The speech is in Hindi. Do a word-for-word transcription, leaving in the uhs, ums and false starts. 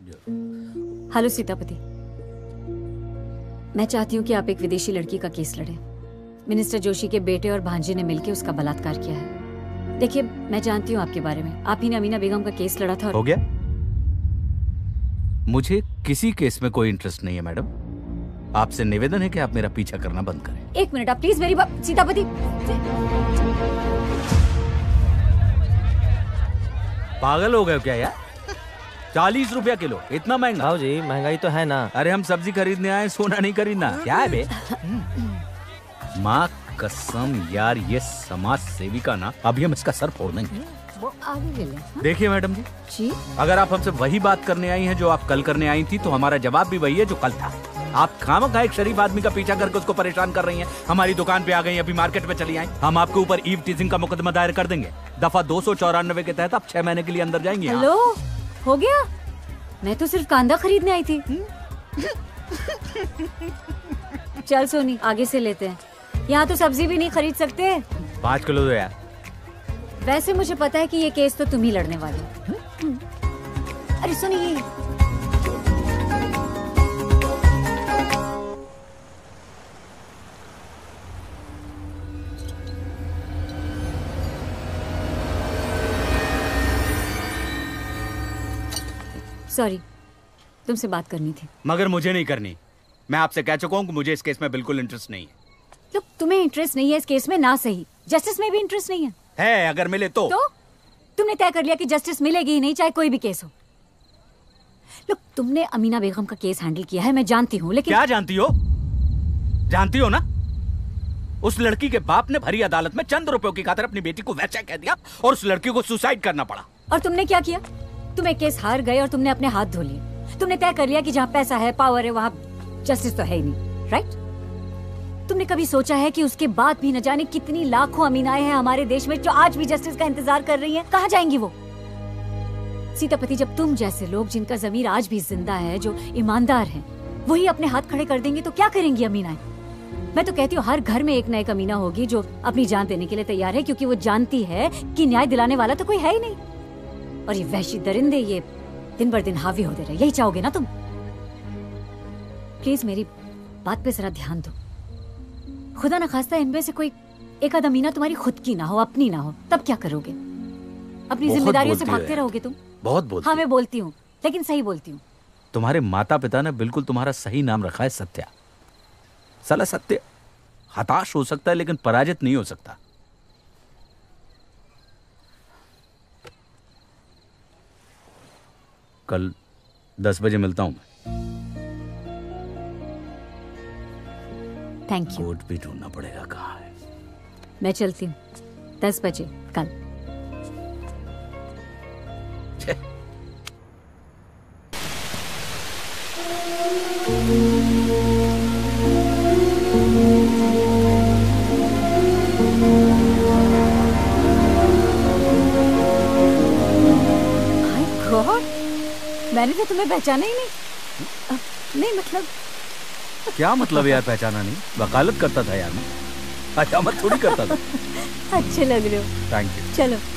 हेलो सीतापति, मैं चाहती हूँ कि आप एक विदेशी लड़की का केस लड़ें। मिनिस्टर जोशी के बेटे और भांजे ने मिलकर उसका बलात्कार किया है। देखिए, मैं जानती हूँ आपके बारे में, आप ही ने अमीना बेगम का केस लड़ा था और... हो गया? मुझे किसी केस में कोई इंटरेस्ट नहीं है मैडम। आपसे निवेदन है कि आप मेरा पीछा करना बंद करें। एक मिनट, आप प्लीज मेरी बात। सीतापति, पागल हो गए हो क्या यार? चालीस रुपया किलो, इतना महंगा? भाव जी, महंगाई तो है ना। अरे हम सब्जी खरीदने आए, सोना नहीं खरीदना। क्या है बे? माँ कसम यार, ये समाज सेविका ना, अभी हम इसका सर फोड़ देंगे। वो आगे ले ले। हाँ? देखिए मैडम जी, जी, अगर आप हमसे वही बात करने आई हैं जो आप कल करने आई थी, तो हमारा जवाब भी वही है जो कल था। आप खामखा एक शरीफ आदमी का पीछा करके उसको परेशान कर रही हैं। हमारी दुकान पे आ गई, अभी मार्केट में चली आई। हम आपके ऊपर ईव टीजिंग का मुकदमा दायर कर देंगे। दफा दो सौ चौरानवे के तहत आप छह महीने के लिए अंदर जाएंगे। हेलो, हो गया? मैं तो सिर्फ कांदा खरीदने आई थी। चल सोनी, आगे से लेते हैं। यहाँ तो सब्जी भी नहीं खरीद सकते। पाँच किलो दो यार। वैसे मुझे पता है कि ये केस तो तुम ही लड़ने वाले हो। अरे सुनिए, ये सॉरी, तुमसे बात करनी थी। मगर मुझे नहीं करनी। मैं आपसे कह चुका हूँ कि मुझे इस केस में बिल्कुल इंटरेस्ट नहीं है। लोग, तुम्हें इंटरेस्ट नहीं है इस केस में, ना सही जस्टिस में भी इंटरेस्ट नहीं है। है, अगर मिले तो। तो तुमने तय कर लिया कि जस्टिस मिलेगी ही नहीं, चाहे कोई भी केस हो। लोग, तुमने अमीना बेगम का केस हैंडल किया है, मैं जानती हूँ, लेकिन क्या जानती हो? जानती हो ना, उस लड़की के बाप ने भरी अदालत में चंद रुपयों की खातिर अपनी बेटी को वैसा कह दिया और उस लड़की को सुसाइड करना पड़ा। और तुमने क्या किया? तुम एक केस हार गए और तुमने अपने हाथ धो लिए। तुमने तय कर लिया कि जहाँ पैसा है, पावर है, वहाँ जस्टिस तो है ही नहीं, राइट? तुमने कभी सोचा है कि उसके बाद भी न जाने कितनी लाखों अमीनाएं हैं हमारे देश में जो आज भी जस्टिस का इंतजार कर रही हैं? कहाँ जाएंगी वो? सीतापति, जब तुम जैसे लोग जिनका ज़मीर आज भी जिंदा है, जो ईमानदार हैं, वही अपने हाथ खड़े कर देंगे तो क्या करेंगी अमीनाएं? मैं तो कहती हूँ हर घर में एक नई अमीना होगी जो अपनी जान देने के लिए तैयार है, क्योंकि वो जानती है कि न्याय दिलाने वाला तो कोई है ही नहीं। और ये वहशी दरिंदे ये दिन बर दिन हावी होते रहे, यही चाहोगे ना तुम? प्लीज मेरी बात पे जरा ध्यान दो। खुदा न खास्ता इनमें से कोई एक आध अमीना तुम्हारी खुद की ना हो, अपनी ना हो, तब क्या करोगे? अपनी जिम्मेदारियों से भागते रहोगे तुम? बहुत बोलती। हाँ, मैं बोलती हूँ, लेकिन सही बोलती हूँ। तुम्हारे माता पिता ने बिल्कुल तुम्हारा सही नाम रखा है, सत्या। साला सत्य हताश हो सकता है लेकिन पराजित नहीं हो सकता। कल दस बजे मिलता हूं मैं। Thank you. कोट भी ढूंढना पड़ेगा, कहाँ है? मैं चलती हूँ, दस बजे कल। मैंने तो तुम्हें पहचाना ही नहीं। नहीं मतलब क्या मतलब यार पहचाना नहीं? वकालत करता था यार मैं, अच्छा मत थोड़ी करता था। अच्छे लग रहे हो। Thank you. चलो।